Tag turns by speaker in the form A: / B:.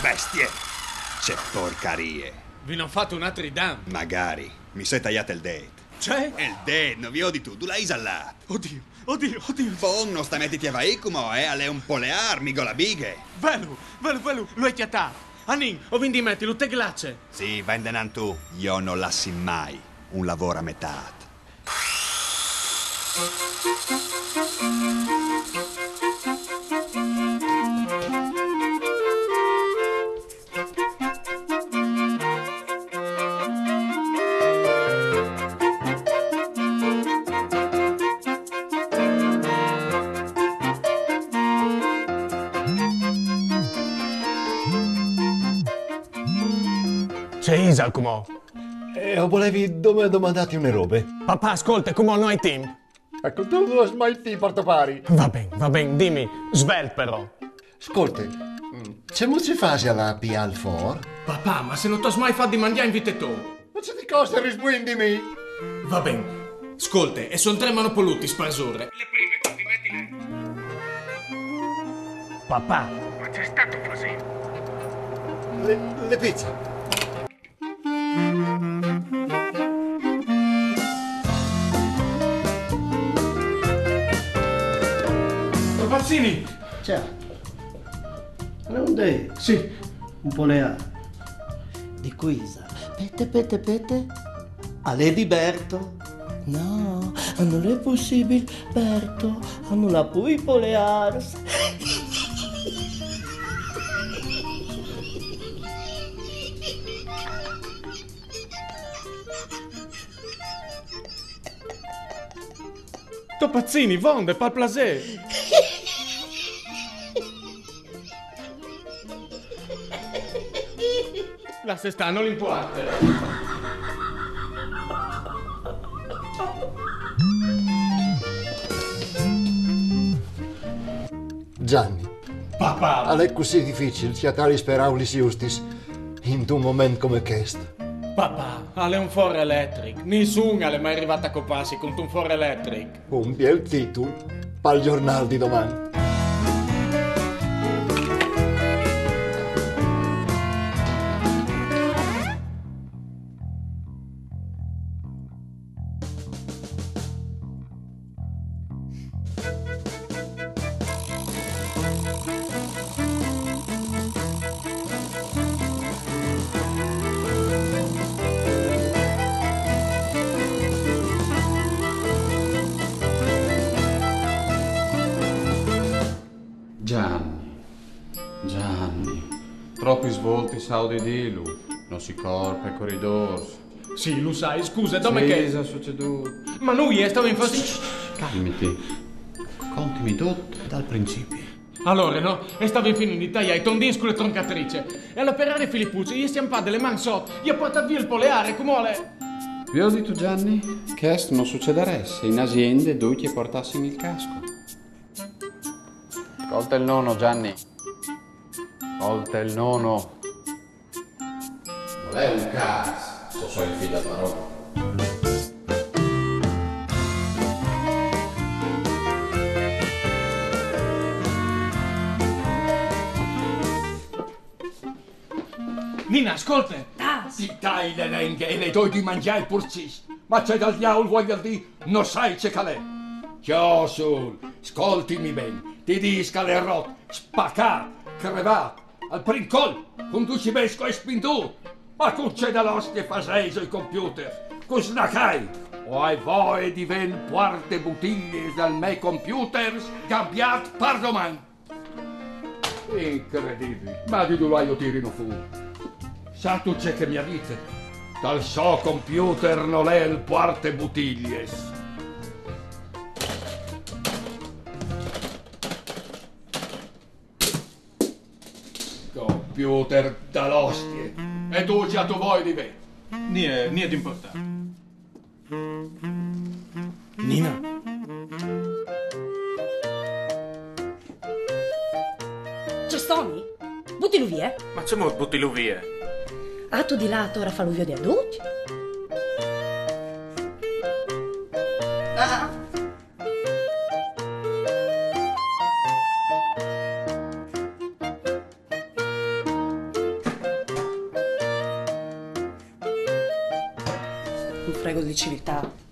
A: bestie! C'è porcarie!
B: Vi non fate un altro idam?
A: Magari. Mi sei tagliato il date.
B: C'è?
A: Il date, non vi odi tu l'hai isallato.
B: Oddio.
A: Poi non sta mettiti a vai come, alle un po' le armi, con la bighe.
B: Velu, lo hai chiatato. Anin, o vindi metti, lo te glace.
A: Sì, vendenan tu. Io non lassi mai un lavoro a metà.
B: C'è Isal, come?
C: Volevi domandati une robe?
B: Papà, ascolta, come non hai team?
C: Ecco, tu non mai ti porto pari.
B: Va bene, dimmi, svel però.
C: Ascolta, c'è molti fasi alla Pial For?
B: Papà, ma se non ti mai fatto di mangiare in vite tu?
C: Ma c'è di costa risguindimi?
B: Va bene, ascolta, e sono 3 manopoluti spanzurre. Le prime, ti metti lei. Papà. Ma c'è stato così?
C: Le pizze.
B: Pazzini!
D: Ciao. Non dei.
B: Sì.
D: Un po' le ha. Di Quisa. Pete. A Lady Berto. No, non è possibile, Berto. Non la puoi polears.
B: To Pazzini, vonde, par plaisir. La se stanno l'importe.
C: Gianni,
B: Papà.
C: è così difficile cercare speraulis justis in un momento come questo.
B: Papà, è un for electric. Nessuno è mai arrivata a copassi con un for electric.
C: Un bel titolo per il giornale di domani.
E: Gianni, troppi svolti saudi di lui, non si corre per corridors.
B: Sì, lo sai, scusa, dove che?
E: Cosa è succeduto?
B: Ma lui stava in fase...
E: Calmati, contimi tutto dal principio.
B: Allora, no? E stavo in fine in Italia, e tondins con le troncatrice. E all'operare Filippucci, gli stiamo delle man sotto, gli ha portato via il poleare, come vuole.
E: Vi ho detto, Gianni, che questo non succederà se in aziende due ti portassimo il casco. Ascolta il nono, Gianni. Ascolta il nono. Non è un cazzo, so il figlio da parola.
B: Nina, ascolta.
F: Ti dai le lenghe e le doi di mangiare il purcis. Ma c'è dal diavolo voglia di non sai c'è calè. Chiosul, ascoltimi bene. Ti disca le rotte, spaccat, crevat, al princol, conduci besco e spintu. Ma con c'è dall'ostia faseso i computer. Con snacai. O hai voi di ven quarte bottiglie dal me computers cambiat par domani. Incredibile. Ma di dove io tirino fu. Sa tu c'è che mi dite? Dal so computer non è il quarte bottiglies. Computer dall'ostie. E tu già tu vuoi di me?
B: Niente importante. Nina.
G: C'è Sony? Buttilo via.
B: Ma c'è molto buttilo via.
G: Ah, tu di là ora fa l'uvio di adulti? Ah. frego di civiltà.